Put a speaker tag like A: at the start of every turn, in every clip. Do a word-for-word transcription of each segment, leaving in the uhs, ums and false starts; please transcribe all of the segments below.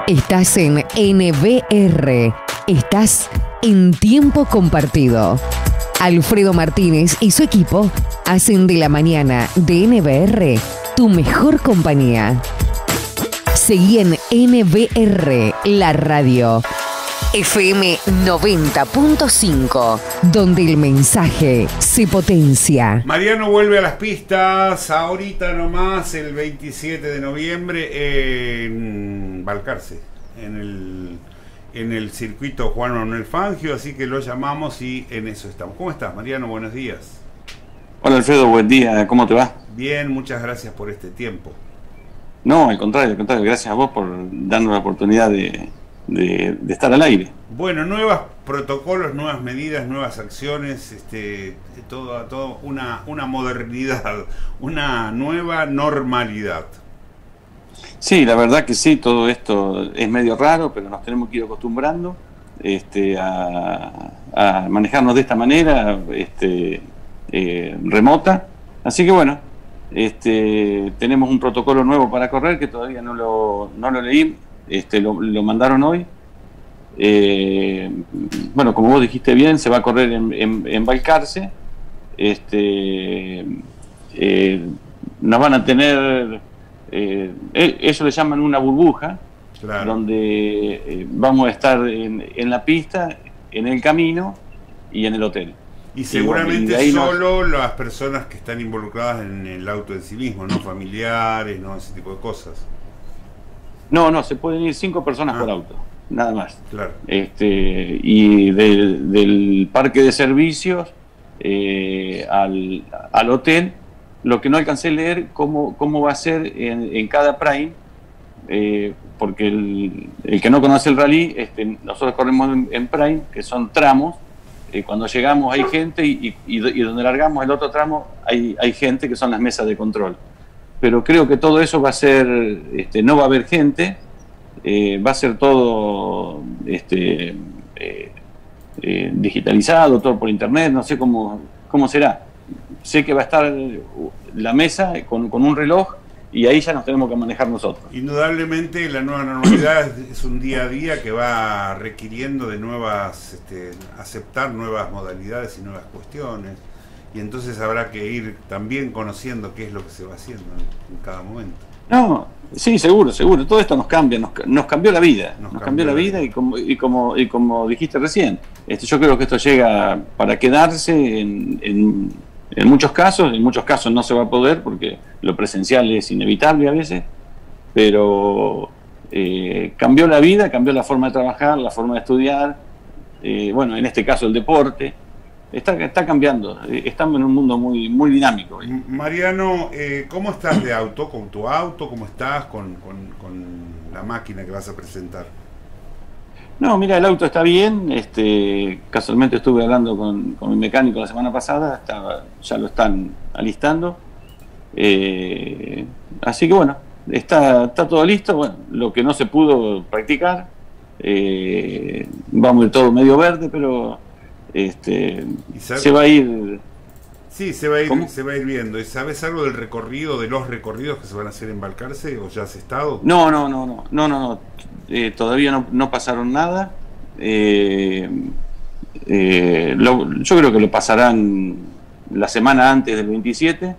A: Estás en N B R. Estás en tiempo compartido. Alfredo Martínez y su equipo hacen de la mañana de N B R tu mejor compañía. Seguí en N B R, la radio. F M noventa punto cinco, donde el mensaje se potencia.
B: Mariano vuelve a las pistas ahorita nomás, el veintisiete de noviembre en Balcarce, en el, en el circuito Juan Manuel Fangio, así que lo llamamos y en eso estamos. ¿Cómo estás, Mariano? Buenos días.
C: Hola, Alfredo, buen día, ¿cómo te va?
B: Bien, muchas gracias por este tiempo.
C: No, al contrario, al contrario, gracias a vos por darnos la oportunidad de... De, de estar al aire.
B: Bueno, nuevos protocolos, nuevas medidas, nuevas acciones, este, todo, todo una, una modernidad, una nueva normalidad.
C: Sí, la verdad que sí, todo esto es medio raro, pero nos tenemos que ir acostumbrando este, a, a manejarnos de esta manera este, eh, remota. Así que bueno, este, tenemos un protocolo nuevo para correr que todavía no lo, no lo leí. Este, lo, lo mandaron hoy. Eh, bueno, como vos dijiste bien, se va a correr en, en, en Balcarce. Este, eh, nos van a tener, eh, ellos le llaman una burbuja, claro, donde eh, vamos a estar en, en la pista, en el camino y en el hotel.
B: Y seguramente y bueno, y solo
C: nos...
B: las personas que están involucradas en el auto en sí mismo, no familiares, no ese tipo de cosas.
C: No, no, se pueden ir cinco personas ah, por auto, nada más.
B: Claro.
C: Este, y de, del parque de servicios eh, al, al hotel, lo que no alcancé a leer, cómo, cómo va a ser en, en cada Prime, eh, porque el, el que no conoce el rally, este, nosotros corremos en, en Prime, que son tramos, eh, cuando llegamos hay gente y, y, y donde largamos el otro tramo hay, hay gente que son las mesas de control. Pero creo que todo eso va a ser, este, no va a haber gente, eh, va a ser todo este, eh, eh, digitalizado, todo por internet, no sé cómo, cómo será. Sé que va a estar la mesa con, con un reloj y ahí ya nos tenemos que manejar nosotros.
B: Indudablemente la nueva normalidad es un día a día que va requiriendo de nuevas, este, aceptar nuevas modalidades y nuevas cuestiones. Y entonces habrá que ir también conociendo qué es lo que se va haciendo en, en cada momento.
C: No, sí, seguro, seguro. Todo esto nos cambia, nos, nos cambió la vida. Nos, nos cambió, cambió la vida, vida y, como, y, como, y como dijiste recién, este, yo creo que esto llega para quedarse en, en, en muchos casos. En muchos casos no se va a poder porque lo presencial es inevitable a veces. Pero eh, cambió la vida, cambió la forma de trabajar, la forma de estudiar. Eh, bueno, en este caso el deporte. Está, está cambiando, estamos en un mundo muy muy dinámico.
B: Mariano, eh, ¿cómo estás de auto? ¿Con tu auto? ¿Cómo estás con, con, con la máquina que vas a presentar?
C: No, mira, el auto está bien. Este, casualmente estuve hablando con, con mi mecánico la semana pasada, estaba, ya lo están alistando. Eh, así que bueno, está, está todo listo. Bueno, lo que no se pudo practicar, eh, vamos a ir todo medio verde, pero... Este, se va a ir.
B: Sí, se va a ir, se va a ir viendo. ¿Y sabes algo del recorrido, de los recorridos que se van a hacer en Balcarce o ya has estado?
C: No, no, no, no, no, no, no. Eh, todavía no, no pasaron nada. Eh, eh, lo, yo creo que lo pasarán la semana antes del veintisiete.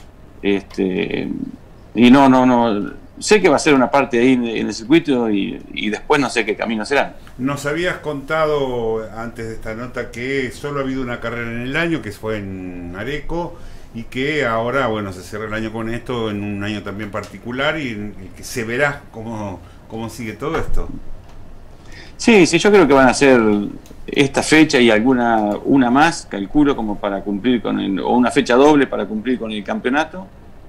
C: Este, y no, no, no. Sé que va a ser una parte ahí en el circuito y, y después no sé qué camino serán.
B: Nos habías contado antes de esta nota que solo ha habido una carrera en el año, que fue en Areco, y que ahora, bueno, se cierra el año con esto, en un año también particular, y, y que se verá cómo, cómo sigue todo esto.
C: Sí, sí, yo creo que van a ser esta fecha y alguna una más, calculo, como para cumplir con el, o una fecha doble para cumplir con el campeonato.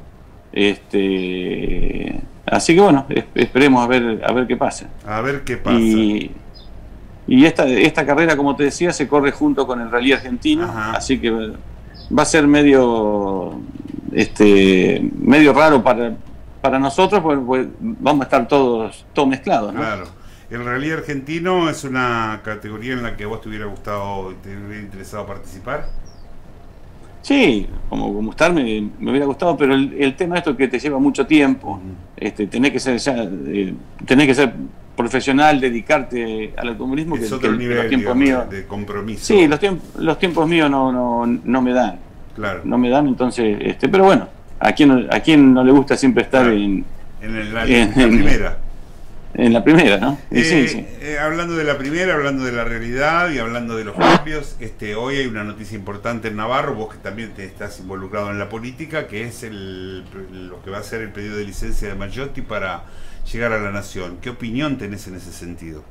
C: Este, así que bueno, esperemos a ver a ver qué pasa.
B: A ver qué pasa.
C: Y, y esta esta carrera, como te decía, se corre junto con el Rally Argentino. Ajá. Así que va a ser medio este medio raro para para nosotros, porque, pues vamos a estar todos todos mezclados, ¿no?
B: Claro. El Rally Argentino es una categoría en la que vos te hubiera gustado, te hubiera interesado participar.
C: Sí, como gustarme me hubiera gustado, pero el, el tema esto es que te lleva mucho tiempo, este, tenés que ser ya, eh, tenés que ser profesional, dedicarte al automovilismo,
B: es
C: que,
B: otro
C: que,
B: nivel,
C: que los tiempos
B: digamos,
C: míos...
B: de compromiso.
C: Sí, los, tiemp los tiempos míos no, no, no me dan.
B: Claro.
C: No me dan, entonces, este, pero bueno, a quien, a quien no le gusta siempre estar
B: claro.
C: en,
B: en, el, la,
C: en,
B: la primera.
C: En la primera, ¿no?
B: Eh,
C: sí, sí.
B: Eh, hablando de la primera, hablando de la realidad y hablando de los cambios, este, hoy hay una noticia importante en Navarro, vos que también te estás involucrado en la política, que es el, lo que va a ser el pedido de licencia de Maggiotti para llegar a la Nación. ¿Qué opinión tenés en ese sentido?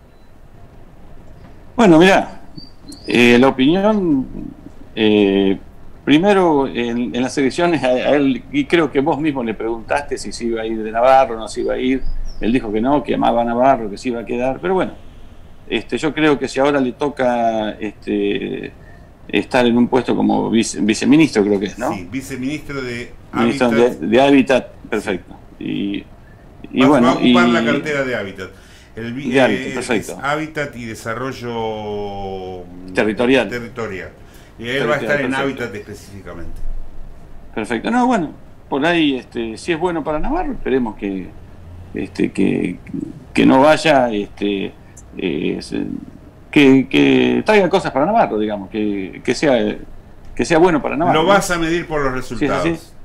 C: Bueno, mirá, eh, la opinión, eh, primero en, en las elecciones a, a él, y creo que vos mismo le preguntaste si se iba a ir de Navarro o no se iba a ir. Él dijo que no, que amaba a Navarro, que se iba a quedar, pero bueno, este, yo creo que si ahora le toca este, estar en un puesto como vice, viceministro, creo que es, ¿no?
B: Sí, viceministro de
C: Ministro
B: Hábitat.
C: De, de Hábitat, perfecto. Y, y
B: va,
C: bueno,
B: va a ocupar
C: y,
B: la cartera de Hábitat. El,
C: de Hábitat,
B: eh,
C: perfecto.
B: Hábitat y Desarrollo
C: Territorial.
B: Territorial. Y él
C: Territorial,
B: va a estar en
C: perfecto.
B: Hábitat específicamente.
C: Perfecto. No, bueno, por ahí, este, si es bueno para Navarro, esperemos que Este, que, que no vaya, este, eh, que, que traiga cosas para Navarro, digamos, que, que sea que sea bueno para Navarro.
B: Lo vas a medir por los resultados.
C: ¿Sí es así?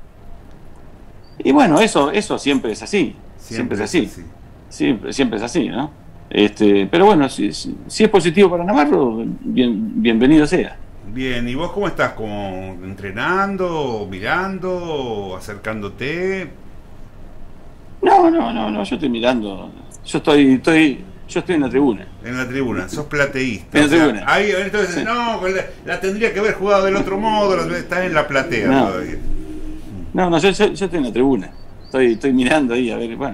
C: Y bueno, eso eso siempre es así, siempre,
B: Siempre
C: es así,
B: es así.
C: Siempre, siempre es así, ¿no? Este, pero bueno, si, si, si es positivo para Navarro, bien, bienvenido sea.
B: Bien, ¿y vos cómo estás? ¿Como entrenando, mirando, acercándote?
C: No, no, no, no, yo estoy mirando, yo estoy, estoy, yo estoy en la tribuna.
B: En la tribuna, sos plateísta.
C: En la
B: o sea,
C: tribuna.
B: ahí, entonces,
C: Sí.
B: no, la, la tendría que haber jugado del otro modo, la- estás en la platea
C: No.
B: todavía.
C: No, no, yo, yo, yo estoy en la tribuna, estoy, estoy mirando ahí a ver, bueno,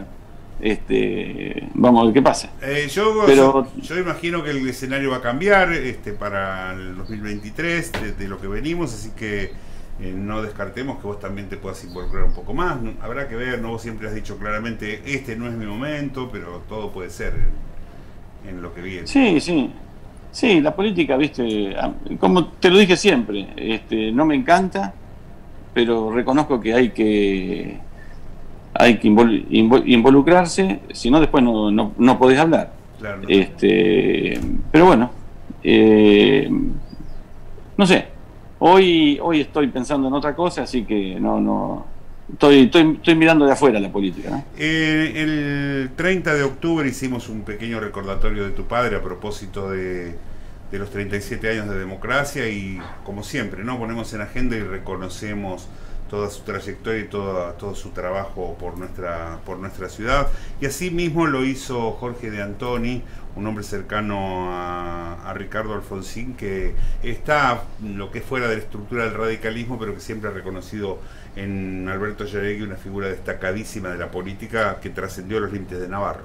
C: este, vamos a ver qué pasa.
B: Eh, yo,
C: Pero-
B: yo, yo imagino que el escenario va a cambiar este, para el dos mil veintitrés de, de lo que venimos, así que eh, no descartemos que vos también te puedas involucrar un poco más. No, habrá que ver, ¿no? Vos siempre has dicho claramente, este no es mi momento, pero todo puede ser en, en lo que viene.
C: Sí, sí, sí, la política, viste, a- como te lo dije siempre, este, no me encanta, pero reconozco que hay que hay que invol- invol- involucrarse, si no después no, no, no podés hablar.
B: Claro, ¿no?
C: Este, pero bueno, eh, no sé, hoy hoy estoy pensando en otra cosa, así que no no estoy estoy, estoy mirando de afuera la política, ¿no?
B: Eh, el treinta de octubre hicimos un pequeño recordatorio de tu padre a propósito de, de los treinta y siete años de democracia y como siempre, ¿no? Ponemos en agenda y reconocemos toda su trayectoria y toda, todo su trabajo por nuestra, por nuestra ciudad. Y así mismo lo hizo Jorge de Antoni, un hombre cercano a, a Ricardo Alfonsín, que está lo que es fuera de la estructura del radicalismo, pero que siempre ha reconocido en Alberto Yaregui una figura destacadísima de la política que trascendió los límites de Navarro.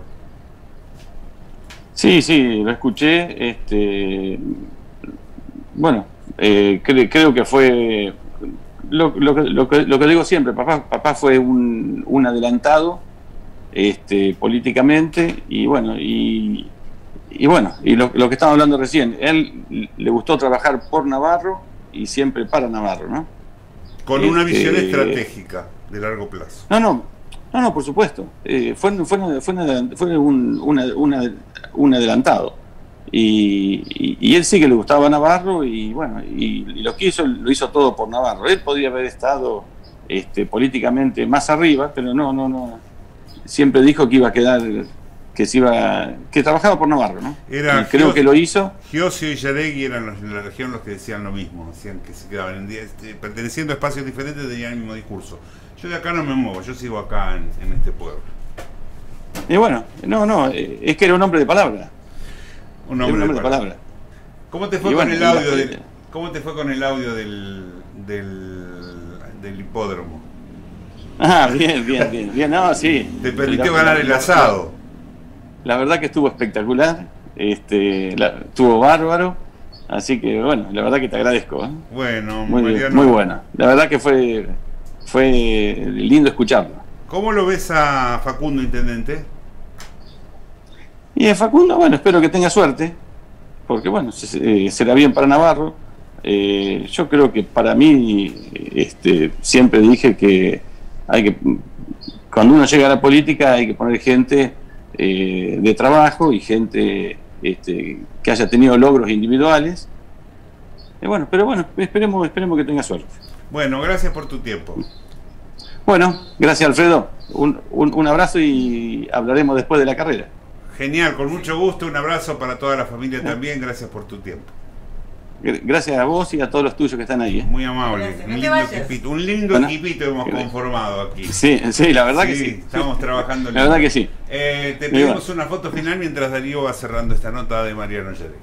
C: Sí, sí, lo escuché. Este, bueno, eh, cre- creo que fue lo, lo, que- lo, que, lo que digo siempre. Papá, papá fue un, un adelantado, este, políticamente y bueno y, y bueno y lo, lo que estaba hablando recién. Él le gustó trabajar por Navarro y siempre para Navarro, ¿no?
B: Con una
C: Este,
B: visión estratégica de largo plazo.
C: No, no, no, no, por supuesto. Eh, fue, fue, fue, una- fue un, una, una- un adelantado. Y, y, y él sí que le gustaba Navarro y bueno, y, y lo que hizo, lo hizo todo por Navarro. Él podía haber estado este, políticamente más arriba, pero no, no, no. Siempre dijo que iba a quedar, que se iba, que trabajaba por Navarro, ¿no?
B: Era
C: Y creo
B: Gio-
C: que lo hizo.
B: Giosio y Yaregui eran los en la región los que decían lo mismo, decían que se quedaban en, este, perteneciendo a espacios diferentes, tenían el mismo discurso. Yo de acá no me muevo, yo sigo acá en, en este pueblo.
C: Y bueno, no, no, eh, es que era un hombre de palabra.
B: Un
C: Era
B: hombre,
C: un hombre
B: de
C: de
B: palabra.
C: palabra.
B: ¿Cómo te fue
C: Y
B: con
C: bueno,
B: el
C: y la-
B: audio del, ¿Cómo te fue con el audio del, del, del hipódromo?
C: Ah, bien, bien, bien, bien, no, sí.
B: Te permitió
C: La-
B: ganar el
C: la-
B: asado.
C: La verdad que estuvo espectacular, este, la- estuvo bárbaro, así que bueno, la verdad que te agradezco, ¿eh?
B: Bueno,
C: Muy,
B: Mariano,
C: muy bueno. La verdad que fue, fue lindo escucharlo.
B: ¿cómo lo ves a Facundo, intendente?
C: Y a Facundo, bueno, espero que tenga suerte, porque bueno, se- eh, será bien para Navarro. Eh, yo creo que para mí, este, siempre dije que hay que, cuando uno llega a la política hay que poner gente eh, de trabajo y gente este, que haya tenido logros individuales. Eh, bueno, pero bueno, esperemos, esperemos que tenga suerte.
B: Bueno, gracias por tu tiempo.
C: Bueno, gracias Alfredo. Un, un, un abrazo y hablaremos después de la carrera.
B: Genial, con mucho gusto. Un abrazo para toda la familia también. Gracias por tu tiempo.
C: Gracias a vos y a todos los tuyos que están ahí. ¿eh?
B: Muy amable.
D: Gracias.
B: Un
D: No te
B: lindo
D: vayas.
B: equipito, un lindo
C: Bueno,
B: equipito hemos conformado aquí.
C: Sí, sí, la verdad
B: Sí,
C: que sí.
B: estamos trabajando.
C: La verdad que sí.
B: Eh, te
C: Muy
B: pedimos
C: bueno.
B: una foto final mientras Darío va cerrando esta nota de Mariano Yerek.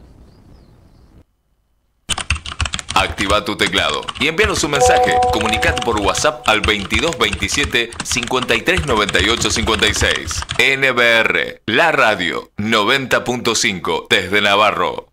E: Activa tu teclado y envíanos un mensaje. Comunicate por WhatsApp al veintidós veintisiete cincuenta y tres noventa y ocho cincuenta y seis. N B R, la radio noventa punto cinco desde Navarro.